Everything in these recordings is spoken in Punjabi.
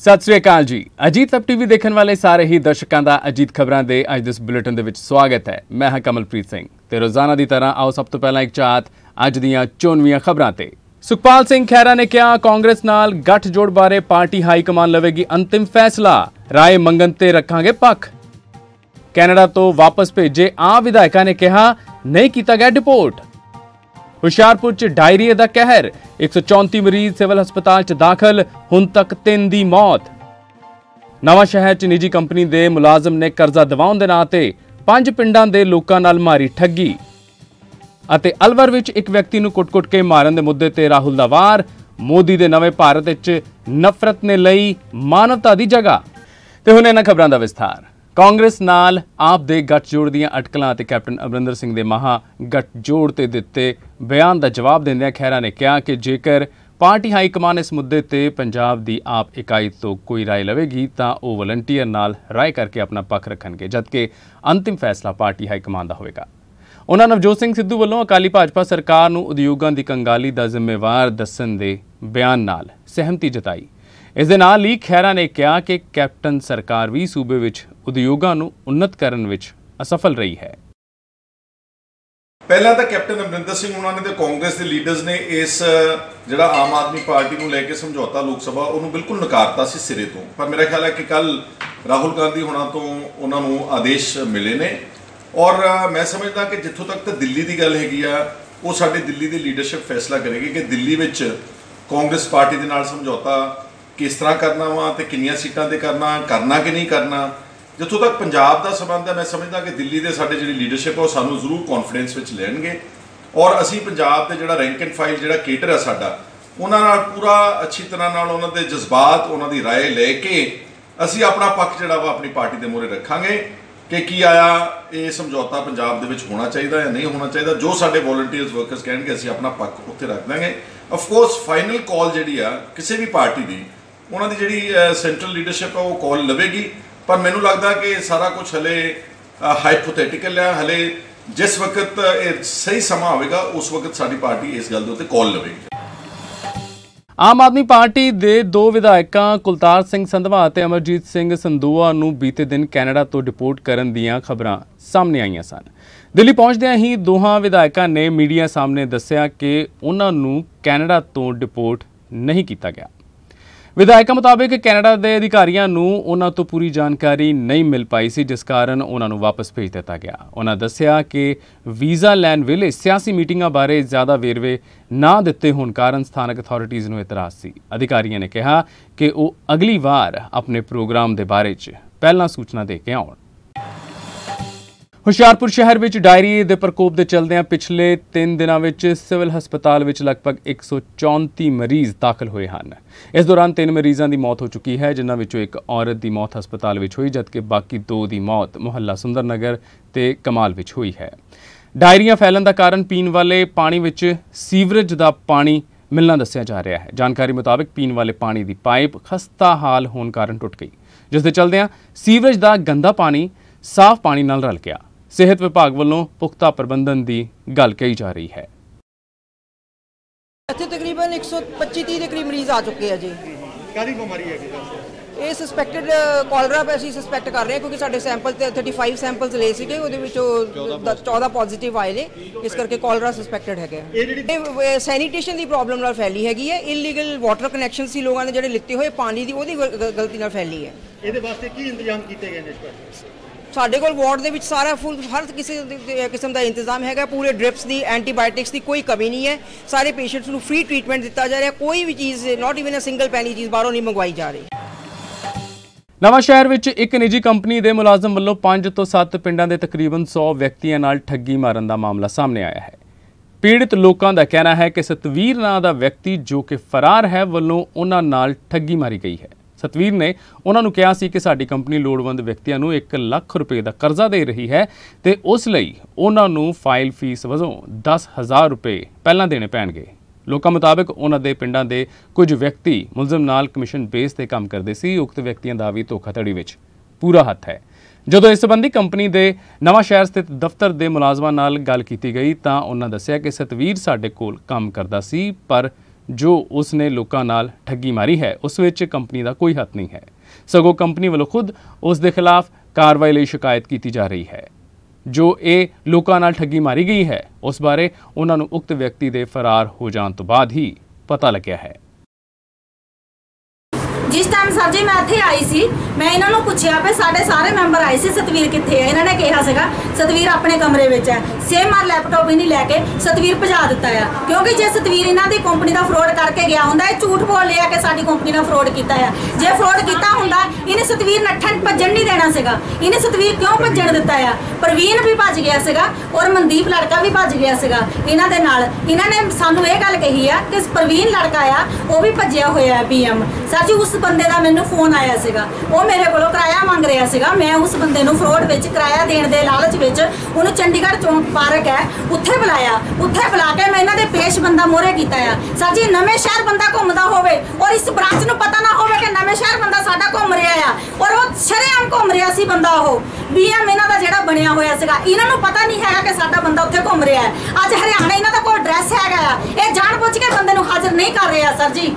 ਸਤਿ ਸ੍ਰੀ ਅਕਾਲ ਜੀ। ਅਜੀਤ ਅਪ ਟੀਵੀ ਦੇਖਣ ਵਾਲੇ ਸਾਰੇ ਹੀ ਦਰਸ਼ਕਾਂ ਦਾ ਅਜੀਤ ਖਬਰਾਂ ਦੇ ਅੱਜ ਦੇ ਇਸ ਬੁਲੇਟਿਨ ਦੇ ਵਿੱਚ ਸਵਾਗਤ ਹੈ। ਮੈਂ ਹਾਂ ਕਮਲਪ੍ਰੀਤ ਸਿੰਘ ਤੇ ਰੋਜ਼ਾਨਾ ਦੀ ਤਰ੍ਹਾਂ ਆਓ ਸਭ ਤੋਂ ਪਹਿਲਾਂ ਇੱਕ ਝਾਤ ਅੱਜ ਦੀਆਂ ਚੋਣਵੀਆਂ ਖਬਰਾਂ ਤੇ। ਸੁਖਪਾਲ ਸਿੰਘ ਖਹਿਰਾ ਨੇ ਕਿਹਾ ਕਾਂਗਰਸ ਨਾਲ ਗੱਠਜੋੜ ਬਾਰੇ ਪਾਰਟੀ ਹਾਈ ਕਮਾਨ ਲਵੇਗੀ ਅੰਤਿਮ ਫੈਸਲਾ, ਰਾਏ ਮੰਗਣ ਤੇ ਰੱਖਾਂਗੇ ਪੱਖ। ਕੈਨੇਡਾ ਤੋਂ ਵਾਪਸ ਭੇਜੇ ਆਮ ਵਿਧਾਇਕਾਂ ਨੇ ਕਿਹਾ ਨਹੀਂ ਕੀਤਾ ਗਿਆ ਡਿਪੋਰਟ। ਹੁਸ਼ਿਆਰਪੁਰ ਚ ਡਾਇਰੀਏ ਦਾ ਕਹਿਰ, 134 ਮਰੀਜ਼ ਸਿਵਲ ਹਸਪਤਾਲ ਚ ਦਾਖਲ, ਹੁਣ ਤੱਕ 3 ਦੀ ਮੌਤ। ਨਵਾਂ ਸ਼ਹਿਰ ਚ ਨਿੱਜੀ ਕੰਪਨੀ ਦੇ ਮੁਲਾਜ਼ਮ ਨੇ ਕਰਜ਼ਾ ਦਿਵਾਉਣ ਦੇ ਨਾਂ ਤੇ 5 ਪਿੰਡਾਂ ਦੇ ਲੋਕਾਂ ਨਾਲ ਮਾਰੀ ਠੱਗੀ। ਅਤੇ ਅਲਵਰ ਵਿੱਚ ਇੱਕ ਵਿਅਕਤੀ ਨੂੰ ਕੁੱਟ-ਕੁੱਟ ਕੇ ਮਾਰਨ ਦੇ ਮੁੱਦੇ ਤੇ ਰਾਹੁਲ ਦਾ ਵਾਰ, ਮੋਦੀ ਦੇ ਨਵੇਂ ਭਾਰਤ ਵਿੱਚ ਨਫ਼ਰਤ ਨੇ ਲਈ ਮਾਨਵਤਾ ਦੀ ਜਗ੍ਹਾ। ਤੇ ਹੁਣ ਇਹਨਾਂ ਖਬਰਾਂ ਦਾ ਵਿਸਥਾਰ। ਕਾਂਗਰਸ ਨਾਲ ਆਪ ਦੇ ਗੱਠਜੋੜ ਦੀਆਂ ਅਟਕਲਾਂ ਅਤੇ ਕੈਪਟਨ ਅਮਰਿੰਦਰ ਸਿੰਘ ਦੇ ਮਹਾ ਗੱਠਜੋੜ ਤੇ ਦਿੱਤੇ ਬਿਆਨ ਦਾ ਜਵਾਬ ਦਿੰਦਿਆਂ ਖਹਿਰਾ ਨੇ ਕਿਹਾ ਕਿ ਜੇਕਰ ਪਾਰਟੀ ਹਾਈ ਕਮਾਨ ਇਸ ਮੁੱਦੇ ਤੇ ਪੰਜਾਬ ਦੀ ਆਪ ਇਕਾਈ ਤੋਂ ਕੋਈ ਰਾਏ ਲਵੇਗੀ ਤਾਂ ਉਹ ਵਲੰਟੀਅਰ ਨਾਲ ਰਾਏ ਕਰਕੇ ਆਪਣਾ ਪੱਖ ਰੱਖਣਗੇ, ਜਦਕਿ ਅੰਤਿਮ ਫੈਸਲਾ ਪਾਰਟੀ ਹਾਈ ਕਮਾਨ ਦਾ ਹੋਵੇਗਾ। ਉਹਨਾਂ ਨਵਜੋਤ ਸਿੰਘ ਸਿੱਧੂ ਵੱਲੋਂ ਅਕਾਲੀ ਭਾਜਪਾ ਸਰਕਾਰ ਨੂੰ ਉਦਯੋਗਾਂ ਦੀ ਕੰਗਾਲੀ ਦਾ ਜ਼ਿੰਮੇਵਾਰ ਦੱਸਣ ਦੇ ਬਿਆਨ ਨਾਲ ਸਹਿਮਤੀ ਜਤਾਈ। ਇਸ ਦੇ ਨਾਲ ਹੀ ਖਹਿਰਾ ਨੇ ਕਿਹਾ ਕਿ ਕੈਪਟਨ ਸਰਕਾਰ ਵੀ ਸੂਬੇ ਵਿੱਚ ਉਦਯੋਗਾਂ ਨੂੰ ਉન્નਤ ਕਰਨ ਵਿੱਚ ਅਸਫਲ ਰਹੀ ਹੈ। ਪਹਿਲਾਂ ਤਾਂ ਕੈਪਟਨ ਅਮਰਿੰਦਰ ਸਿੰਘ ਉਹਨਾਂ ਨੇ ਤੇ ਕਾਂਗਰਸ ਦੇ ਲੀਡਰਸ ਨੇ ਇਸ ਜਿਹੜਾ ਆਮ ਆਦਮੀ ਪਾਰਟੀ ਨੂੰ ਲੈ ਕੇ ਸਮਝੌਤਾ ਲੋਕ ਸਭਾ ਉਹਨੂੰ ਬਿਲਕੁਲ ਨਕਾਰਤਾ ਸੀ ਸਿਰੇ ਤੋਂ। ਪਰ ਮੇਰਾ ਖਿਆਲ ਹੈ ਕਿ ਕੱਲ ਰਾਹੁਲ ਗਾਂਧੀ ਹੋਣਾ ਤੋਂ ਉਹਨਾਂ ਨੂੰ ਆਦੇਸ਼ ਮਿਲੇ ਨੇ ਔਰ ਮੈਂ ਸਮਝਦਾ ਕਿ ਜਿੱਥੋਂ ਤੱਕ ਤਾਂ ਦਿੱਲੀ ਦੀ ਗੱਲ ਹੈਗੀ ਆ ਉਹ ਸਾਡੇ ਦਿੱਲੀ ਦੀ ਲੀਡਰਸ਼ਿਪ ਫੈਸਲਾ ਕਰੇਗੀ ਕਿ ਦਿੱਲੀ ਵਿੱਚ ਕਾਂਗਰਸ ਪਾਰਟੀ ਦੇ ਨਾਲ ਸਮਝੌਤਾ ਕਿਸ ਤਰ੍ਹਾਂ ਕਰਨਾ ਵਾ ਤੇ ਕਿੰਨੀਆਂ ਸੀਟਾਂ ਤੇ ਕਰਨਾ ਕਿ ਨਹੀਂ ਕਰਨਾ। ਜਿੱਥੋਂ ਤੱਕ ਪੰਜਾਬ ਦਾ ਸੰਬੰਧ ਹੈ ਮੈਂ ਸਮਝਦਾ ਕਿ ਦਿੱਲੀ ਦੇ ਸਾਡੇ ਜਿਹੜੀ ਲੀਡਰਸ਼ਿਪ ਉਹ ਸਾਨੂੰ ਜ਼ਰੂਰ ਕੌਨਫੀਡੈਂਸ ਵਿੱਚ ਲੈਣਗੇ ਔਰ ਅਸੀਂ ਪੰਜਾਬ ਦੇ ਜਿਹੜਾ ਰੈਂਕ ਐਂਡ ਫਾਈਲ ਜਿਹੜਾ ਕੇਡਰ ਹੈ ਸਾਡਾ ਉਹਨਾਂ ਨਾਲ ਪੂਰਾ ਅੱਛੀ ਤਰ੍ਹਾਂ ਨਾਲ ਉਹਨਾਂ ਦੇ ਜਜ਼ਬਾਤ ਉਹਨਾਂ ਦੀ ਰਾਏ ਲੈ ਕੇ ਅਸੀਂ ਆਪਣਾ ਪੱਖ ਜਿਹੜਾ ਵਾ ਆਪਣੀ ਪਾਰਟੀ ਦੇ ਮੂਹਰੇ ਰੱਖਾਂਗੇ ਕਿ ਕੀ ਆਇਆ ਇਹ ਸਮਝੌਤਾ ਪੰਜਾਬ ਦੇ ਵਿੱਚ ਹੋਣਾ ਚਾਹੀਦਾ ਜਾਂ ਨਹੀਂ ਹੋਣਾ ਚਾਹੀਦਾ। ਜੋ ਸਾਡੇ ਵੋਲੰਟੀਅਰਸ ਵਰਕਰਸ ਕਹਿਣਗੇ ਅਸੀਂ ਆਪਣਾ ਪੱਖ ਉੱਥੇ ਰੱਖ ਦਾਂਗੇ। ਆਫ ਕੋਰਸ ਫਾਈਨਲ ਕਾਲ ਜਿਹੜੀ ਆ ਕਿਸੇ ਵੀ ਪਾਰਟੀ ਦੀ ਉਹਨਾਂ ਦੀ ਜਿਹੜੀ ਸੈਂਟਰਲ ਲੀਡਰਸ਼ਿਪ ਆ ਉਹ ਕਾਲ ਲਵੇਗੀ, ਪਰ ਮੈਨੂੰ ਲੱਗਦਾ ਕਿ ਸਾਰਾ ਕੁਝ ਹਲੇ ਹਾਈਪੋਥੈਟੀਕਲ ਹੈ। ਹਲੇ ਜਿਸ ਵਕਤ ਇਹ ਸਹੀ ਸਮਾਂ ਹੋਵੇਗਾ ਉਸ ਵਕਤ ਸਾਡੀ ਪਾਰਟੀ ਇਸ ਗੱਲ ਦੇ ਉੱਤੇ ਕਾਲ ਲਵੇਗੀ। ਆਮ ਆਦਮੀ ਪਾਰਟੀ ਦੇ 2 ਵਿਧਾਇਕਾਂ ਕੁਲਤਾਰ ਸਿੰਘ ਸੰਧਵਾ ਅਤੇ ਅਮਰਜੀਤ ਸਿੰਘ ਸੰਦੋਆ ਨੂੰ ਬੀਤੇ ਦਿਨ ਕੈਨੇਡਾ ਤੋਂ ਡਿਪੋਰਟ ਕਰਨ ਦੀਆਂ ਖਬਰਾਂ ਸਾਹਮਣੇ ਆਈਆਂ ਸਨ। ਦਿੱਲੀ ਪਹੁੰਚਦਿਆਂ ਹੀ ਦੋਹਾਂ ਵਿਧਾਇਕਾਂ ਨੇ ਮੀਡੀਆ ਸਾਹਮਣੇ ਦੱਸਿਆ ਕਿ ਉਹਨਾਂ ਨੂੰ ਕੈਨੇਡਾ ਤੋਂ ਡਿਪੋਰਟ ਨਹੀਂ ਕੀਤਾ ਗਿਆ। ਵਿਧਾਇਕਾਂ ਮੁਤਾਬਕ ਕੈਨੇਡਾ ਦੇ ਅਧਿਕਾਰੀਆਂ ਨੂੰ ਉਹਨਾਂ ਤੋਂ ਪੂਰੀ ਜਾਣਕਾਰੀ ਨਹੀਂ ਮਿਲ ਪਾਈ ਸੀ, ਜਿਸ ਕਾਰਨ ਉਹਨਾਂ ਨੂੰ ਵਾਪਸ ਭੇਜ ਦਿੱਤਾ ਗਿਆ। ਉਹਨਾਂ ਦੱਸਿਆ ਕਿ ਵੀਜ਼ਾ ਲੈਣ ਵੇਲੇ ਸਿਆਸੀ ਮੀਟਿੰਗਾਂ ਬਾਰੇ ਜ਼ਿਆਦਾ ਵੇਰਵੇ ਨਾ ਦਿੱਤੇ ਹੋਣ ਕਾਰਨ ਸਥਾਨਕ ਅਥਾਰਟੀਜ਼ ਨੂੰ ਇਤਰਾਜ਼ ਸੀ। ਅਧਿਕਾਰੀਆਂ ਨੇ ਕਿਹਾ ਕਿ ਉਹ ਅਗਲੀ ਵਾਰ ਆਪਣੇ ਪ੍ਰੋਗਰਾਮ ਦੇ ਬਾਰੇ 'ਚ ਪਹਿਲਾਂ ਸੂਚਨਾ ਦੇ ਕੇ ਆਉਣ। ਹੁਸ਼ਿਆਰਪੁਰ ਸ਼ਹਿਰ ਵਿੱਚ ਡਾਇਰੀਏ ਦੇ ਪ੍ਰਕੋਪ ਦੇ ਚਲਦਿਆਂ ਪਿਛਲੇ 3 ਦਿਨਾਂ ਵਿੱਚ ਸਿਵਲ ਹਸਪਤਾਲ ਵਿੱਚ ਲਗਭਗ 134 ਮਰੀਜ਼ ਦਾਖਲ ਹੋਏ ਹਨ। ਇਸ ਦੌਰਾਨ 3 ਮਰੀਜ਼ਾਂ ਦੀ ਮੌਤ ਹੋ ਚੁੱਕੀ ਹੈ, ਜਿਨ੍ਹਾਂ ਵਿੱਚੋਂ ਇੱਕ ਔਰਤ ਦੀ ਮੌਤ ਹਸਪਤਾਲ ਵਿੱਚ ਹੋਈ, ਜਦਕਿ ਬਾਕੀ 2 ਦੀ ਮੌਤ ਮੁਹੱਲਾ ਸੁੰਦਰ ਨਗਰ ਤੇ ਕਮਾਲ ਵਿੱਚ ਹੋਈ ਹੈ। ਡਾਇਰੀਆ ਫੈਲਣ ਦਾ ਕਾਰਨ ਪੀਣ ਵਾਲੇ ਪਾਣੀ ਵਿੱਚ ਸੀਵਰੇਜ ਦਾ ਪਾਣੀ ਮਿਲਣਾ ਦੱਸਿਆ ਜਾ ਰਿਹਾ ਹੈ। ਜਾਣਕਾਰੀ ਮੁਤਾਬਕ ਪੀਣ ਵਾਲੇ ਪਾਣੀ ਦੀ ਪਾਈਪ ਖਸਤਾ ਹਾਲ ਹੋਣ ਕਾਰਨ ਟੁੱਟ ਗਈ, ਜਿਸ ਦੇ ਚਲਦਿਆਂ ਸੀਵਰੇਜ ਦਾ ਗੰਦਾ ਪਾਣੀ ਸਾਫ਼ ਪਾਣੀ ਨਾਲ ਰਲ ਗਿਆ। ਸਿਹਤ ਵਿਭਾਗ ਵੱਲੋਂ ਪੁਖਤਾ ਪ੍ਰਬੰਧਨ ਦੀ ਗੱਲ ਕਹੀ ਜਾ ਰਹੀ ਹੈ। ਇੱਥੇ ਤਕਰੀਬਨ 125-30 ਦੇ ਕਰੀਬ ਮਰੀਜ਼ ਆ ਚੁੱਕੇ ਆ ਜੀ। ਕਾਹਦੀ ਬਿਮਾਰੀ ਹੈ ਇਹ ਸਸਪੈਕਟਡ ਕਾਲਰਾ ਅਸੀਂ ਸਸਪੈਕਟ ਕਰ ਰਹੇ ਹਾਂ ਕਿਉਂਕਿ ਸਾਡੇ ਸੈਂਪਲ ਤੇ 35 ਸੈਂਪਲਸ ਲਏ ਸੀਗੇ, ਉਹਦੇ ਵਿੱਚੋਂ 14 ਪੋਜ਼ਿਟਿਵ ਆਏ ਨੇ, ਇਸ ਕਰਕੇ ਕਾਲਰਾ ਸਸਪੈਕਟਡ ਹੈਗਾ। ਇਹ ਸੈਨੀਟੇਸ਼ਨ ਦੀ ਪ੍ਰੋਬਲਮ ਨਾਲ ਫੈਲੀ ਹੈਗੀ ਹੈ। ਇਲੀਗਲ ਵਾਟਰ ਕਨੈਕਸ਼ਨ ਸੀ ਲੋਕਾਂ ਨੇ ਜਿਹੜੇ ਲਿੱਤੇ ਹੋਏ ਪਾਣੀ ਦੀ, ਉਹਦੀ ਗਲਤੀ ਨਾਲ ਫੈਲੀ ਹੈ। ਇਹਦੇ ਵਾਸਤੇ ਕੀ ਇੰਤਜ਼ਾਮ ਕੀਤੇ ਗਏ ਨੇ ਇਸ ਵਾਰ? ਸਾਡੇ ਕੋਲ ਵਾਰਡ ਦੇ ਵਿੱਚ ਸਾਰਾ ਫੁੱਲ ਹਰ ਕਿਸੇ ਕਿਸਮ ਦਾ ਇੰਤਜ਼ਾਮ ਹੈਗਾ। ਪੂਰੇ ਡ੍ਰਿਪਸ ਦੀ, ਐਂਟੀਬਾਇਓਟਿਕਸ ਦੀ ਕੋਈ ਕਮੀ ਨਹੀਂ ਹੈ। ਸਾਰੇ ਪੇਸ਼ੈਂਟਸ ਨੂੰ ਫ੍ਰੀ ਟ੍ਰੀਟਮੈਂਟ ਦਿੱਤਾ ਜਾ ਰਿਹਾ। ਕੋਈ ਵੀ ਚੀਜ਼ not even a single penny ਚੀਜ਼ ਬਾਹਰੋਂ ਨਹੀਂ ਮੰਗਵਾਈ ਜਾ ਰਹੀ। ਨਵਾਂ ਸ਼ਹਿਰ ਵਿੱਚ ਇੱਕ ਨਿੱਜੀ ਕੰਪਨੀ ਦੇ ਮੁਲਾਜ਼ਮ ਵੱਲੋਂ 5 ਤੋਂ 7 ਪਿੰਡਾਂ ਦੇ ਤਕਰੀਬਨ 100 ਵਿਅਕਤੀਆਂ ਨਾਲ ਠੱਗੀ ਮਾਰਨ ਦਾ ਮਾਮਲਾ ਸਾਹਮਣੇ ਆਇਆ ਹੈ। ਪੀੜਤ ਲੋਕਾਂ ਦਾ ਕਹਿਣਾ ਹੈ ਕਿ ਸਤਵੀਰ ਨਾਂ ਦਾ ਵਿਅਕਤੀ ਜੋ ਕਿ ਫਰਾਰ ਹੈ ਵੱਲੋਂ ਉਹਨਾਂ ਨਾਲ ਠੱਗੀ ਮਾਰੀ ਗਈ ਹੈ। ਸਤਵੀਰ ਨੇ ਉਹਨਾਂ ਨੂੰ ਕਿਹਾ ਸੀ ਕਿ ਸਾਡੀ ਕੰਪਨੀ ਲੋੜਵੰਦ ਵਿਅਕਤੀਆਂ ਨੂੰ 1 ਲੱਖ ਰੁਪਏ ਦਾ ਕਰਜ਼ਾ ਦੇ ਰਹੀ ਹੈ ਤੇ ਉਸ ਲਈ ਉਹਨਾਂ ਨੂੰ ਫਾਈਲ ਫੀਸ ਵਜੋਂ 10,000 ਰੁਪਏ ਪਹਿਲਾਂ ਦੇਣੇ ਪੈਣਗੇ। ਲੋਕਾਂ ਮੁਤਾਬਕ ਉਹਨਾਂ ਦੇ ਪਿੰਡਾਂ ਦੇ ਕੁਝ ਵਿਅਕਤੀ ਮੁਲਜ਼ਮ ਨਾਲ ਕਮਿਸ਼ਨ ਬੇਸ ਤੇ ਕੰਮ ਕਰਦੇ ਸੀ। ਉਕਤ ਵਿਅਕਤੀਆਂ ਦਾ ਵੀ ਧੋਖਾਧੜੀ ਵਿੱਚ ਪੂਰਾ ਹੱਥ ਹੈ। ਜਦੋਂ ਇਸ ਸੰਬੰਧੀ ਕੰਪਨੀ ਦੇ ਨਵਾਂ ਸ਼ਹਿਰ ਸਥਿਤ ਦਫ਼ਤਰ ਦੇ ਮੁਲਾਜ਼ਮਾਂ ਨਾਲ ਗੱਲ ਕੀਤੀ ਗਈ ਤਾਂ ਉਹਨਾਂ ਦੱਸਿਆ ਕਿ ਸਤਵੀਰ ਸਾਡੇ ਕੋਲ ਕੰਮ ਕਰਦਾ ਸੀ, ਪਰ ਜੋ ਉਸਨੇ ਲੋਕਾਂ ਨਾਲ ਠੱਗੀ ਮਾਰੀ ਹੈ ਉਸ ਵਿੱਚ ਕੰਪਨੀ ਦਾ ਕੋਈ ਹੱਥ ਨਹੀਂ ਹੈ, ਸਗੋਂ ਕੰਪਨੀ ਵੱਲੋਂ ਖੁਦ ਉਸ ਦੇ ਖਿਲਾਫ ਕਾਰਵਾਈ ਲਈ ਸ਼ਿਕਾਇਤ ਕੀਤੀ ਜਾ ਰਹੀ ਹੈ। ਜੋ ਇਹ ਲੋਕਾਂ ਨਾਲ ਠੱਗੀ ਮਾਰੀ ਗਈ ਹੈ ਉਸ ਬਾਰੇ ਉਹਨਾਂ ਨੂੰ ਉਕਤ ਵਿਅਕਤੀ ਦੇ ਫਰਾਰ ਹੋ ਜਾਣ ਤੋਂ ਬਾਅਦ ਹੀ ਪਤਾ ਲੱਗਿਆ ਹੈ। जिस टाइम सर जी मैं इत्थे आई सी मैं इन्होंने पूछा भी साढ़े सारे मैंबर आए सी सतवीर कित्थे है, इन्होंने कहा सीगा सतवीर अपने कमरे में है, सेम मार लैपटॉप ही नहीं लैके सतवीर भजा दिता है, क्योंकि जे सतवीर इन्हों की कंपनी का फ्रॉड करके गया होंदा है झूठ बोल लिया कि साडी कंपनी ने फ्रॉड किया है। जे फ्रॉड किया होंदा इन्हें सतवीर नट्ठन भजन नहीं देना सीगा, इन्हें सतवीर क्यों भजन दिता है। प्रवीण भी भज गया सीगा और मनदीप लड़का भी भज गया सीगा इन्हां दे नाल। इन्होंने सानू ये गल कही है कि प्रवीण लड़का आ वो भी भजया होया है BM। सर जी उस बंदे का मैनू फोन आया सीगा, वो मेरे को किराया मंग रहा सीगा, मैं उस बंदे नू फ्रॉड विच किराया देने के लालच विच उन्होंने चंडीगढ़ चौंक पार्क है उत्थे बुलाया, उत्थे बुला के मैं इन्हां दे पेश बंदा मोहरे कीता है। सर जी नवें शहर बंदा घूमदा होवे और इस ब्रांच नू पता ना होवे कि नवें शहर बंदा साडा घूम रहा है और वो शरेआम घूम रहा सी बंदा वो BM इन्हां दा जिहड़ा बनिया होया सीगा, इन्हां नू पता नहीं हैगा कि साडा बंदा उत्थे घूम रहा है। अज हरियाणा इन्हां दा कोई एड्रैस हैगा, ये जान बुझ के बंदे नू हाजिर नहीं कर रहा सर जी।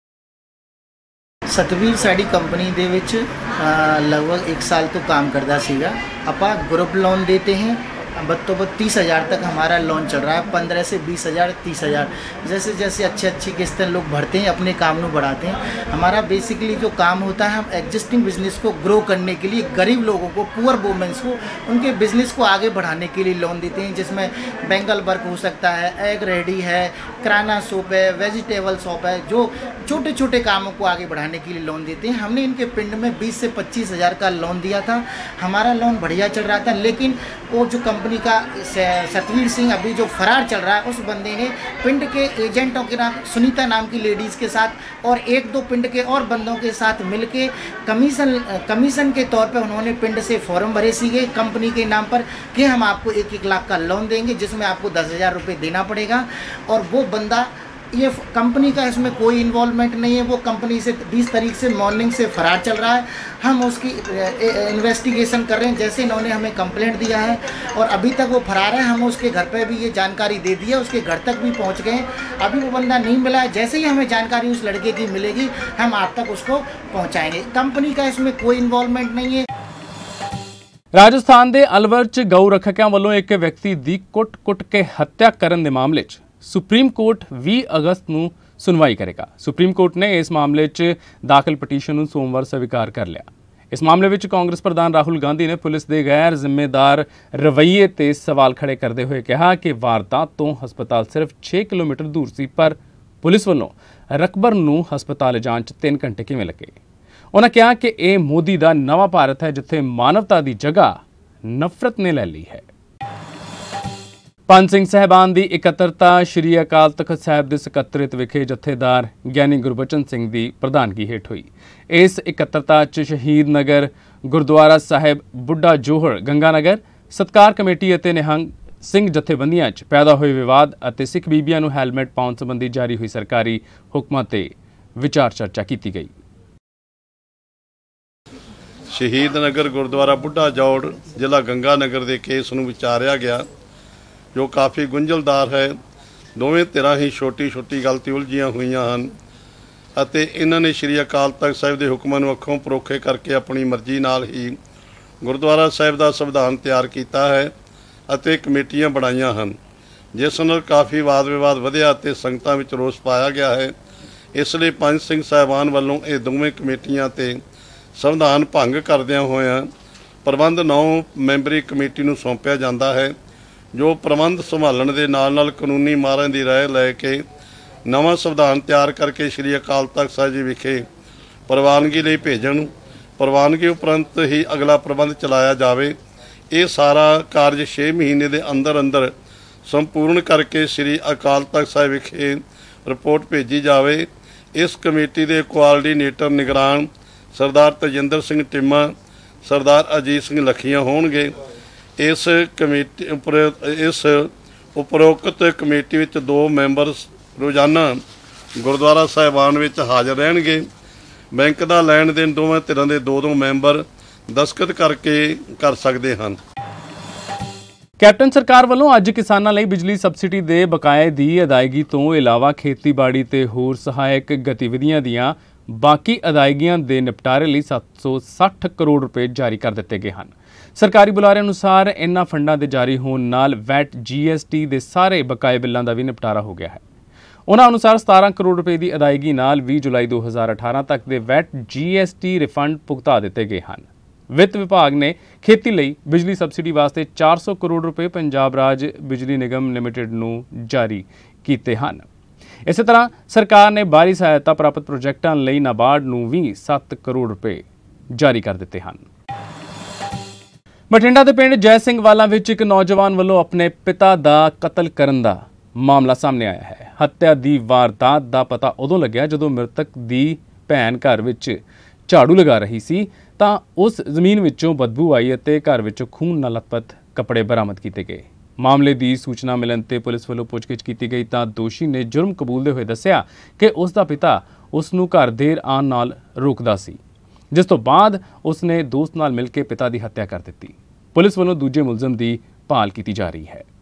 सतवीर साड़ी कंपनी दे विच लगभग 1 साल तो काम करता सीगा। अपा ग्रुप लोन देते हैं, बद तो बद 30,000 तक हमारा लोन चल रहा है, 15 से 20,000 30,000 जैसे जैसे अच्छी किस्तें लोग भरते हैं अपने काम को बढ़ाते हैं। हमारा बेसिकली जो काम होता है हम एग्जिस्टिंग बिजनेस को ग्रो करने के लिए गरीब लोगों को पुअर वुमेंस को उनके बिजनेस को आगे बढ़ाने के लिए लोन देते हैं, जिसमें बेंगल वर्क हो सकता है, एग रेडी है, किराना शॉप है, वेजिटेबल शॉप है, जो छोटे छोटे कामों को आगे बढ़ाने के लिए लोन देते हैं। हमने इनके पिंड में 20 से 25,000 का लोन दिया था, हमारा लोन बढ़िया चल रहा था। लेकिन वो जो कंपनी का सतवीर सिंह अभी जो फरार चल रहा है उस बंदे ने पिंड के एजेंटों के नाम सुनीता नाम की लेडीज़ के साथ और 1-2 पिंड के और बंदों के साथ मिलके कमीशन के तौर पे उन्होंने पिंड से फॉर्म भरे सीगे कंपनी के नाम पर कि हम आपको 1-1 लाख का लोन देंगे जिसमें आपको 10,000 रुपये देना पड़ेगा। और वो बंदा ये कंपनी का इसमें कोई इन्वॉल्वमेंट नहीं है, वो कंपनी से 20 तारीख से मॉर्निंग से फरार चल रहा है। हम उसकी इन्वेस्टिगेशन कर रहे हैं, जैसे इन्होंने हमें कंप्लेंट दिया है और अभी तक वो फरार है। हम उसके घर पे भी ये जानकारी दे दी है, उसके घर तक भी पहुंच गए, अभी वो बंदा नहीं मिला है। जैसे ही हमें जानकारी उस लड़के की मिलेगी हम आप तक उसको पहुँचाएँगे। कंपनी का इसमें कोई इन्वॉल्वमेंट नहीं है। राजस्थान के अलवर च गऊ रखकों वालों एक व्यक्ति की कुट-कुट के हत्या करने के मामले सुप्रीम कोर्ट 20 अगस्त को सुनवाई करेगा। सुप्रीम कोर्ट ने इस मामले च दाखिल पटीशन को सोमवार स्वीकार कर लिया। इस मामले में कांग्रेस प्रधान राहुल गांधी ने पुलिस के गैर जिम्मेदार रवैये ते सवाल खड़े करते हुए कहा कि वारदात तो हस्पताल सिर्फ 6 किलोमीटर दूर सी, पर पुलिस वालों रकबर नूं हस्पताल जाण च 3 घंटे किवें लगे। उन्होंने कहा कि यह मोदी का नवा भारत है जिथे मानवता की जगह नफरत ने ले ली है। पंज सिंह साहिबान की इकत्तरता श्री अकाल तख्त साहिब के सकत्रेत विखे जथेदार ज्ञानी गुरबचन सिंह की प्रधानगी हेठ हुई। इस इकत्तरता च शहीद नगर गुरुद्वारा साहिब बुढ़ा जोहड़ गंगानगर सत्कार कमेटी और निहंग सिंह जथेबंदियां च पैदा हुए विवाद और सिख बीबियां नूं हैलमेट पाउण संबंधी जारी हुई सरकारी हुक्मां ते विचार चर्चा की गई। शहीद नगर गुरुद्वारा बुढ़ा जौड़ जिला गंगानगर के केस नूं विचारिया गया जो काफ़ी गुंझलदार है। दोवें धिरां ही छोटी छोटी गल ते उलझियां हुईयां हन अते इन्हां ने श्री अकाल तख्त साहिब के हुक्मां नूं अखों परोखे करके अपनी मर्जी नाल ही गुरुद्वारा साहिब का संविधान तैयार किया है अते कमेटियां बनाईयां हन, जिस नाल काफ़ी वाद विवाद वधिया ते संगतां विच रोस पाया गया है। इसलिए पंज सिंह साहिबान वालों ये दोवें कमेटियां ते संविधान भंग करदियां होइयां प्रबंध 9 मैंबरी कमेटी नूं सौंपिया जाता है, जो प्रबंध संभालण दे नाल नाल कानूनी माहरां दी राय लैके नवां संविधान तैयार करके श्री अकाल तख्त साहिब जी विखे प्रवानगी लई भेजण। प्रवानगी उपरंत ही अगला प्रबंध चलाया जावे। ये सारा कार्य 6 महीने के अंदर अंदर संपूर्ण करके श्री अकाल तख्त साहिब विखे रिपोर्ट भेजी जावे। इस कमेटी के कोआर्डीनेटर निगरान सरदार तजिंदर सिंह टिम्मा, सरदार अजीत सिंह लखियां होणगे। इस कमेटी इस उपरोक्त कमेटी विच 2 मैंबर रोज़ाना गुरुद्वारा साहिबान विच हाज़र रहणगे। बैंक का लैण देन दोवें धिरां दे 2-2 मैंबर दस्तखत करके कर सकते हैं। ਕੈਪਟਨ ਸਰਕਾਰ ਵੱਲੋਂ ਅੱਜ ਕਿਸਾਨਾਂ ਲਈ ਬਿਜਲੀ ਸਬਸਿਡੀ ਦੇ ਬਕਾਏ ਦੀ ਅਦਾਇਗੀ ਤੋਂ ਇਲਾਵਾ ਖੇਤੀਬਾੜੀ ਤੇ ਹੋਰ ਸਹਾਇਕ ਗਤੀਵਿਧੀਆਂ ਦੀਆਂ ਬਾਕੀ ਅਦਾਇਗੀਆਂ ਦੇ ਨਿਪਟਾਰੇ ਲਈ 760 ਕਰੋੜ ਰੁਪਏ ਜਾਰੀ ਕਰ ਦਿੱਤੇ ਗਏ ਹਨ। ਸਰਕਾਰੀ ਬੁਲਾਰੇ ਅਨੁਸਾਰ ਇਨ੍ਹਾਂ ਫੰਡਾਂ ਦੇ ਜਾਰੀ ਹੋਣ ਨਾਲ ਵੈਟ GST ਦੇ ਸਾਰੇ ਬਕਾਏ ਬਿੱਲਾਂ ਦਾ ਵੀ ਨਿਪਟਾਰਾ ਹੋ ਗਿਆ ਹੈ। ਉਨ੍ਹਾਂ ਅਨੁਸਾਰ 17 ਕਰੋੜ ਰੁਪਏ ਦੀ ਅਦਾਇਗੀ ਨਾਲ 20 ਜੁਲਾਈ 2018 ਤੱਕ ਦੇ ਵੈਟ GST ਰਿਫੰਡ ਭੁਗਤਾ ਦਿੱਤੇ ਗਏ ਹਨ। ਵਿੱਤ ਵਿਭਾਗ ਨੇ ਖੇਤੀ ਲਈ ਬਿਜਲੀ ਸਬਸਿਡੀ ਵਾਸਤੇ 400 ਕਰੋੜ ਰੁਪਏ ਪੰਜਾਬ ਰਾਜ ਬਿਜਲੀ ਨਿਗਮ ਲਿਮਟਿਡ ਨੂੰ ਜਾਰੀ ਕੀਤੇ ਹਨ। ਇਸੇ ਤਰ੍ਹਾਂ ਸਰਕਾਰ ਨੇ ਬਾਹਰੀ ਸਹਾਇਤਾ ਪ੍ਰਾਪਤ ਪ੍ਰੋਜੈਕਟਾਂ ਲਈ ਨਾਬਾਰਡ ਨੂੰ ਵੀ 7 ਕਰੋੜ ਰੁਪਏ ਜਾਰੀ ਕਰ ਦਿੱਤੇ ਹਨ। ਬਠਿੰਡਾ ਦੇ ਪਿੰਡ ਜੈ ਸਿੰਘ ਵਾਲਾ ਵਿੱਚ ਇੱਕ ਨੌਜਵਾਨ ਵੱਲੋਂ ਆਪਣੇ ਪਿਤਾ ਦਾ ਕਤਲ ਕਰਨ ਦਾ ਮਾਮਲਾ ਸਾਹਮਣੇ ਆਇਆ ਹੈ। ਹੱਤਿਆ ਦੀ ਵਾਰਦਾਤ ਦਾ ਪਤਾ ਉਦੋਂ ਲੱਗਿਆ ਜਦੋਂ ਮ੍ਰਿਤਕ ਦੀ ਭੈਣ ਘਰ ਵਿੱਚ ਝਾੜੂ ਲਗਾ ਰਹੀ ਸੀ ਤਾਂ ਉਸ ਜ਼ਮੀਨ ਵਿੱਚੋਂ ਬਦਬੂ ਆਈ ਅਤੇ ਘਰ ਵਿੱਚੋਂ ਖੂਨ ਨਾਲ ਲਥਪਥ ਕੱਪੜੇ ਬਰਾਮਦ ਕੀਤੇ ਗਏ। ਮਾਮਲੇ ਦੀ ਸੂਚਨਾ ਮਿਲਣ ਤੇ ਪੁਲਿਸ ਵੱਲੋਂ ਪੁੱਛਗਿੱਛ ਕੀਤੀ ਗਈ ਤਾਂ ਦੋਸ਼ੀ ਨੇ ਜੁਰਮ ਕਬੂਲਦੇ ਹੋਏ ਦੱਸਿਆ ਕਿ ਉਸ ਦਾ ਪਿਤਾ ਉਸ ਨੂੰ ਘਰ ਦੇਰ ਆਉਣ ਨਾਲ ਰੋਕਦਾ ਸੀ, ਜਿਸ ਤੋਂ ਬਾਅਦ ਉਸ ਨੇ ਦੋਸਤ ਨਾਲ ਮਿਲ ਕੇ ਪਿਤਾ ਦੀ ਹੱਤਿਆ ਕਰ ਦਿੱਤੀ। ਪੁਲਿਸ ਵੱਲੋਂ ਦੂਜੇ ਮੁਲਜ਼ਮ ਦੀ ਭਾਲ ਕੀਤੀ ਜਾ ਰਹੀ ਹੈ।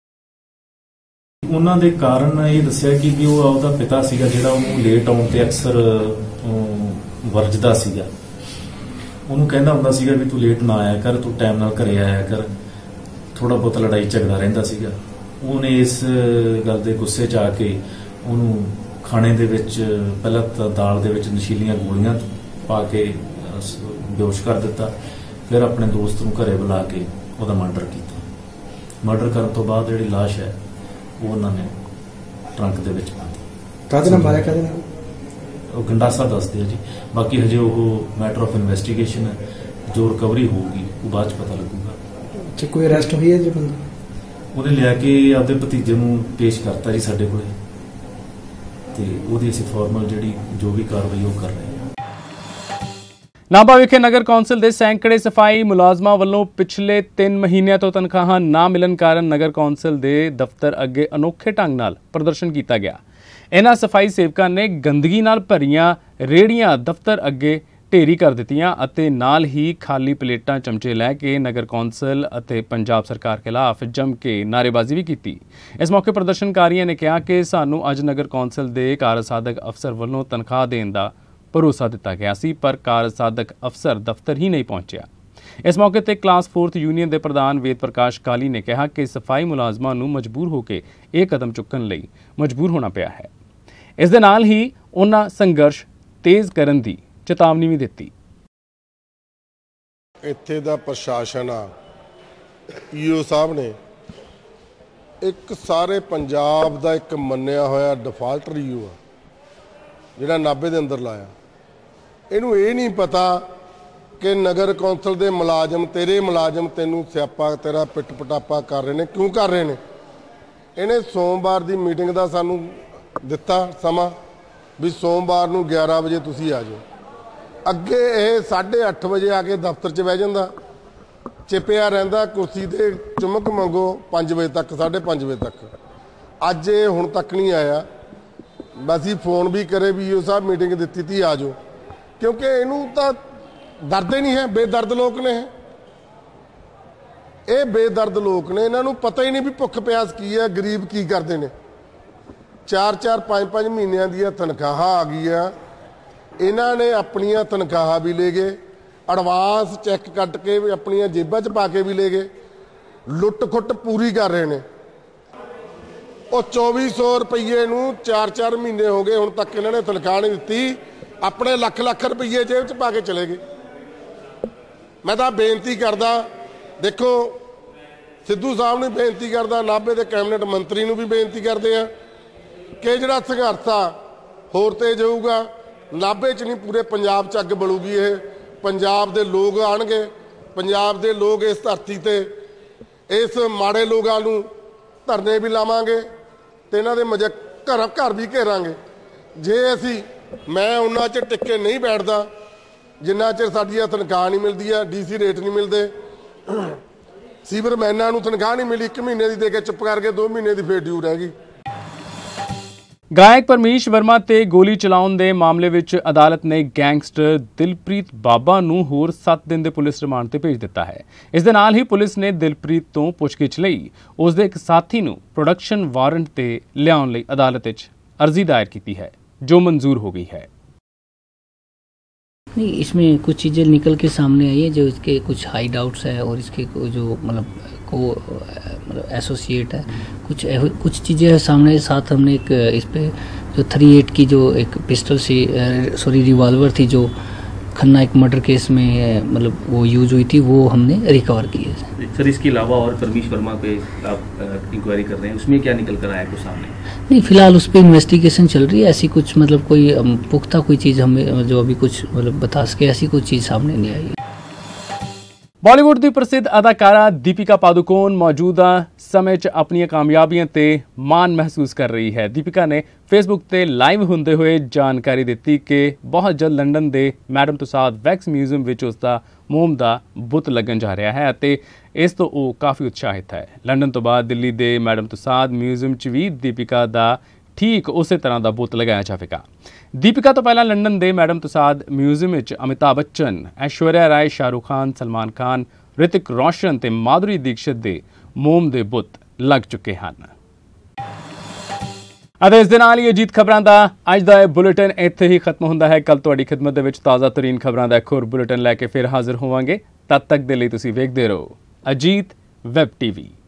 ਉਹਨਾਂ ਦੇ ਕਾਰਨ ਇਹ ਦੱਸਿਆ ਕਿ ਵੀ ਉਹ ਆਪਦਾ ਪਿਤਾ ਸੀਗਾ ਜਿਹੜਾ ਉਹਨੂੰ ਲੇਟ ਆਉਣ ਤੇ ਅਕਸਰ ਵਰਜਦਾ ਸੀਗਾ। ਉਹਨੂੰ ਕਹਿੰਦਾ ਹੁੰਦਾ ਸੀਗਾ ਵੀ ਤੂੰ ਲੇਟ ਨਾ ਆਇਆ ਕਰ, ਤੂੰ ਟਾਈਮ ਨਾਲ ਘਰੇ ਆਇਆ ਕਰ। ਥੋੜਾ ਬਹੁਤ ਲੜਾਈ ਝਗੜਾ ਰਹਿੰਦਾ ਸੀਗਾ। ਉਹਨੇ ਇਸ ਗੱਲ ਦੇ ਗੁੱਸੇ 'ਚ ਆ ਕੇ ਉਹਨੂੰ ਖਾਣੇ ਦੇ ਵਿੱਚ ਪਹਿਲਾਂ ਤਾਂ ਦਾਲ ਦੇ ਵਿੱਚ ਨਸ਼ੀਲੀਆਂ ਗੋਲੀਆਂ ਪਾ ਕੇ ਬੇਹੋਸ਼ ਕਰ ਦਿੱਤਾ। ਫਿਰ ਆਪਣੇ ਦੋਸਤ ਨੂੰ ਘਰੇ ਬੁਲਾ ਕੇ ਉਹਦਾ ਮਰਡਰ ਕੀਤਾ। ਮਰਡਰ ਕਰਨ ਤੋਂ ਬਾਅਦ ਜਿਹੜੀ ਲਾਸ਼ ਹੈ ਉਹ ਉਹਨਾਂ ਨੇ ਟਰੰਕ ਦੇ ਵਿੱਚ ਪਾ ਦਿੱਤੀ। ਕਾਹਦੇ ਨਾਲ ਮਾਰਿਆ, ਕਾਹਦੇ ਨਾਲ? ਉਹ ਗੰਡਾਸਾ ਦੱਸਦੇ ਆ ਜੀ। ਬਾਕੀ ਹਜੇ ਉਹ ਮੈਟਰ ਆਫ ਇਨਵੈਸਟੀਗੇਸ਼ਨ ਹੈ। ਜੋ ਰਿਕਵਰੀ ਹੋਊਗੀ ਉਹ ਬਾਅਦ 'ਚ ਪਤਾ ਲੱਗੂਗਾ। ਜੇ ਕੋਈ ਅਰੈਸਟ ਹੋਈ ਹੈ ਜੀ ਬੰਦਾ? ਉਹਨੇ ਲਿਆ ਕੇ ਆਪਦੇ ਭਤੀਜੇ ਨੂੰ ਪੇਸ਼ ਕਰਤਾ ਜੀ ਸਾਡੇ ਕੋਲੇ ਤੇ ਉਹਦੀ ਅਸੀਂ ਫਾਰਮਲ ਜਿਹੜੀ ਜੋ ਵੀ ਕਾਰਵਾਈ ਉਹ ਕਰ ਰਹੇ ਹਾਂ। ਨਾਭਾ ਵਿਖੇ ਨਗਰ ਕੌਂਸਲ ਦੇ ਸੈਂਕੜੇ ਸਫਾਈ ਮੁਲਾਜ਼ਮਾਂ ਵੱਲੋਂ ਪਿਛਲੇ 3 ਮਹੀਨਿਆਂ ਤੋਂ ਤਨਖਾਹਾਂ ਨਾ ਮਿਲਣ ਕਾਰਨ ਨਗਰ ਕੌਂਸਲ ਦੇ ਦਫ਼ਤਰ ਅੱਗੇ ਅਨੋਖੇ ਢੰਗ ਨਾਲ ਪ੍ਰਦਰਸ਼ਨ ਕੀਤਾ ਗਿਆ। ਇਨ੍ਹਾਂ ਸਫਾਈ ਸੇਵਕਾਂ ਨੇ ਗੰਦਗੀ ਨਾਲ ਭਰੀਆਂ ਰੇਹੜੀਆਂ ਦਫ਼ਤਰ ਅੱਗੇ ਢੇਰੀ ਕਰ ਦਿੱਤੀਆਂ ਅਤੇ ਨਾਲ ਹੀ ਖਾਲੀ ਪਲੇਟਾਂ ਚਮਚੇ ਲੈ ਕੇ ਨਗਰ ਕੌਂਸਲ ਅਤੇ ਪੰਜਾਬ ਸਰਕਾਰ ਖਿਲਾਫ ਜੰਮ ਕੇ ਨਾਅਰੇਬਾਜ਼ੀ ਵੀ ਕੀਤੀ। ਇਸ ਮੌਕੇ ਪ੍ਰਦਰਸ਼ਨਕਾਰੀਆਂ ਨੇ ਕਿਹਾ ਕਿ ਸਾਨੂੰ ਅੱਜ ਨਗਰ ਕੌਂਸਲ ਦੇ ਕਾਰਜਸਾਧਕ ਅਫਸਰ ਵੱਲੋਂ ਤਨਖਾਹ ਦੇਣ ਦਾ ਭਰੋਸਾ ਦਿੱਤਾ ਗਿਆ ਸੀ, ਪਰ ਕਾਰਜਸਾਧਕ ਅਫਸਰ ਦਫ਼ਤਰ ਹੀ ਨਹੀਂ ਪਹੁੰਚਿਆ। ਇਸ ਮੌਕੇ ਤੇ ਕਲਾਸ 4th ਯੂਨੀਅਨ ਦੇ ਪ੍ਰਧਾਨ ਵੇਦ ਪ੍ਰਕਾਸ਼ ਕਾਲੀ ਨੇ ਕਿਹਾ ਕਿ ਸਫਾਈ ਮੁਲਾਜ਼ਮਾਂ ਨੂੰ ਮਜਬੂਰ ਹੋ ਕੇ ਇਹ ਕਦਮ ਚੁੱਕਣ ਲਈ ਮਜਬੂਰ ਹੋਣਾ ਪਿਆ ਹੈ। ਇਸ ਦੇ ਨਾਲ ਹੀ ਉਹਨਾਂ ਸੰਘਰਸ਼ ਤੇਜ਼ ਕਰਨ ਦੀ ਚੇਤਾਵਨੀ ਵੀ ਦਿੱਤੀ। ਇੱਥੇ ਦਾ ਪ੍ਰਸ਼ਾਸਨ ਆ, ਈਓ ਸਾਹਿਬ ਨੇ ਇੱਕ ਸਾਰੇ ਪੰਜਾਬ ਦਾ ਇੱਕ ਮੰਨਿਆ ਹੋਇਆ ਡਿਫਾਲਟਰ ਈਓ ਆ ਜਿਹੜਾ ਨਾਭੇ ਦੇ ਅੰਦਰ ਲਾਇਆ। ਇਹਨੂੰ ਇਹ ਨਹੀਂ ਪਤਾ ਕਿ ਨਗਰ ਕੌਂਸਲ ਦੇ ਮੁਲਾਜ਼ਮ, ਤੇਰੇ ਮੁਲਾਜ਼ਮ ਤੈਨੂੰ ਸਿਆਪਾ ਤੇਰਾ ਪਿੱਟ ਪਟਾਪਾ ਕਰ ਰਹੇ ਨੇ। ਕਿਉਂ ਕਰ ਰਹੇ ਨੇ? ਇਹਨੇ ਸੋਮਵਾਰ ਦੀ ਮੀਟਿੰਗ ਦਾ ਸਾਨੂੰ ਦਿੱਤਾ ਸਮਾਂ ਵੀ ਸੋਮਵਾਰ ਨੂੰ 11 ਵਜੇ ਤੁਸੀਂ ਆ ਜਾਓ। ਅੱਗੇ ਇਹ 8:30 ਵਜੇ ਆ ਕੇ ਦਫ਼ਤਰ 'ਚ ਬਹਿ ਜਾਂਦਾ, ਚਿਪਿਆ ਰਹਿੰਦਾ ਕੁਰਸੀ ਤੇ, ਚੁੰਮਕ ਮੰਗੋ 5 ਵਜੇ ਤੱਕ, 5:30 ਵਜੇ ਤੱਕ। ਅੱਜ ਇਹ ਹੁਣ ਤੱਕ ਨਹੀਂ ਆਇਆ। ਅਸੀਂ ਫੋਨ ਵੀ ਕਰੇ ਵੀ ਉਹ ਸਾਹਿਬ ਮੀਟਿੰਗ ਦਿੱਤੀ ਤੀ ਆ ਜਾਓ, ਕਿਉਂਕਿ ਇਹਨੂੰ ਤਾਂ ਦਰਦ ਹੀ ਨਹੀਂ ਹੈ। ਬੇਦਰਦ ਲੋਕ ਨੇ ਇਹ ਬੇਦਰਦ ਲੋਕ ਨੇ। ਇਹਨਾਂ ਨੂੰ ਪਤਾ ਹੀ ਨਹੀਂ ਵੀ ਭੁੱਖ ਪਿਆਸ ਕੀ ਹੈ, ਗਰੀਬ ਕੀ ਕਰਦੇ ਨੇ। 4-4 5-5 ਮਹੀਨਿਆਂ ਦੀਆਂ ਤਨਖਾਹਾਂ ਆ ਗਈਆਂ। ਇਹਨਾਂ ਨੇ ਆਪਣੀਆਂ ਤਨਖਾਹਾਂ ਵੀ ਲੈ ਗਏ, ਐਡਵਾਂਸ ਚੈੱਕ ਕੱਟ ਕੇ ਵੀ ਆਪਣੀਆਂ ਜੇਬਾਂ 'ਚ ਪਾ ਕੇ ਵੀ ਲੈ ਗਏ। ਲੁੱਟ ਖੁੱਟ ਪੂਰੀ ਕਰ ਰਹੇ ਨੇ। ਉਹ 2400 ਰੁਪਏ ਨੂੰ 4-4 ਮਹੀਨੇ ਹੋ ਗਏ ਹੁਣ ਤੱਕ ਇਹਨਾਂ ਨੇ ਤਨਖਾਹ ਨਹੀਂ ਦਿੱਤੀ। ਆਪਣੇ ਲੱਖ ਰੁਪਏ ਜੇਬ 'ਚ ਪਾ ਕੇ ਚਲੇ ਗਏ। ਮੈਂ ਤਾਂ ਬੇਨਤੀ ਕਰਦਾ, ਦੇਖੋ ਸਿੱਧੂ ਸਾਹਿਬ ਨੂੰ ਬੇਨਤੀ ਕਰਦਾ, ਨਾਭੇ ਦੇ ਕੈਬਨਿਟ ਮੰਤਰੀ ਨੂੰ ਵੀ ਬੇਨਤੀ ਕਰਦੇ ਆ ਕਿ ਜਿਹੜਾ ਸੰਘਰਸ਼ ਆ ਹੋਰ ਤੇਜ਼ ਹੋਊਗਾ। ਨਾਭੇ 'ਚ ਨਹੀਂ ਪੂਰੇ ਪੰਜਾਬ 'ਚ ਅੱਗ ਬਲੂਗੀ। ਇਹ ਪੰਜਾਬ ਦੇ ਲੋਕ ਆਣਗੇ, ਪੰਜਾਬ ਦੇ ਲੋਕ ਇਸ ਧਰਤੀ ਤੇ ਇਸ ਮਾੜੇ ਲੋਕਾਂ ਨੂੰ ਧਰਨੇ ਵੀ ਲਾਵਾਂਗੇ ਤੇ ਇਹਨਾਂ ਦੇ ਘਰ ਵੀ ਘੇਰਾਂਗੇ। ਜੇ ਮੈਂ ਉਹਨਾਂ 'ਚ ਟਿੱਕੇ ਨਹੀਂ ਬੈਠਦਾ ਜਿੰਨਾ ਚਿਰ ਸਾਡੀਆਂ ਤਨਖਾਹ ਨਹੀਂ ਮਿਲਦੀ ਆ, DC ਰੇਟ ਨਹੀਂ ਮਿਲਦੇ, ਸੀਵਰਮੈਨਾਂ ਨੂੰ ਤਨਖਾਹ ਨਹੀਂ ਮਿਲੀ, 1 ਮਹੀਨੇ ਦੀ ਦੇ ਕੇ ਚੁੱਪ ਕਰਕੇ 2 ਮਹੀਨੇ ਦੀ ਫੇਰ ਡਿਊ ਰਹਿ ਗਈ। ਗਾਇਕ ਪਰਮੀਸ਼ ਵਰਮਾ ਤੇ ਗੋਲੀ ਚਲਾਉਣ ਦੇ ਮਾਮਲੇ ਵਿੱਚ ਅਦਾਲਤ ਨੇ ਗੈਂਗਸਟਰ ਦਿਲਪ੍ਰੀਤ ਬਾਬਾ ਨੂੰ ਹੋਰ 7 ਦਿਨ ਦੇ ਪੁਲਿਸ ਰਿਮਾਂਡ ਤੇ ਭੇਜ ਦਿੱਤਾ ਹੈ। ਇਸ ਦੇ ਨਾਲ ਹੀ ਪੁਲਿਸ ਨੇ ਦਿਲਪ੍ਰੀਤ ਤੋਂ ਪੁੱਛਗਿੱਛ ਲਈ ਉਸ ਦੇ ਇੱਕ ਸਾਥੀ ਨੂੰ ਪ੍ਰੋਡਕਸ਼ਨ ਵਾਰੰਟ ਤੇ ਲਿਆਉਣ ਲਈ ਅਦਾਲਤ ਵਿੱਚ अर्जी दायर की है, जो मंजूर हो गई है। नहीं, इसमें कुछ चीज़ें निकल के सामने आई है जो इसके कुछ हाई डाउट्स है और इसके जो मतलब एसोसिएट है, कुछ चीज़ें है सामने। साथ हमने एक इस पे जो 38 की जो एक पिस्टल सी रिवॉल्वर थी जो खन्ना एक मर्डर केस में मतलब वो यूज हुई थी, वो हमने रिकवर की है। सर, इसके अलावा और परमीश वर्मा पे आप इंक्वायरी कर रहे हैं, उसमें क्या निकल कर आया कुछ सामने? नहीं, फिलहाल उस पर इन्वेस्टिगेशन चल रही है। ऐसी कुछ मतलब कोई पुख्ता कोई चीज़ हमें जो अभी कुछ मतलब बता सके, ऐसी कोई चीज़ सामने नहीं आई है। बॉलीवुड की प्रसिद्ध अदाकारा दीपिका पादुकोण मौजूदा समय च अपनी कामयाबियां ते मान महसूस कर रही है। दीपिका ने फेसबुक ते लाइव होंदे हुए जानकारी दी कि बहुत जल्द लंडन के मैडम तुसाद वैक्स म्यूजियम विच उसका मोम का बुत लगन जा रहा है ते इस तो वो काफ़ी उत्साहित है। लंडन तो बाद दिल्ली के मैडम तुसाद म्यूजियम च भी दीपिका का ठीक उस तरह का बुत लगाया जाएगा। दीपिका तो पहला लंडन के मैडम तुसाद म्यूजियम में अमिताभ बच्चन, ऐश्वर्या राय, शाहरुख खान, सलमान खान, ऋतिक रोशन ते माधुरी दीक्षित के मोम के बुत लग चुके हैं। इस दे नाल ही अजीत खबरां दा अज दा बुलेटिन इत्थे ही खत्म हुंदा है। कल तुहाडी खिदमत दे विच ताज़ा तरीन खबरां दा एक होर बुलेटिन लैके फिर हाजिर होवांगे। तद तक दे लई तुसीं वेखदे रहो अजीत वैब टीवी।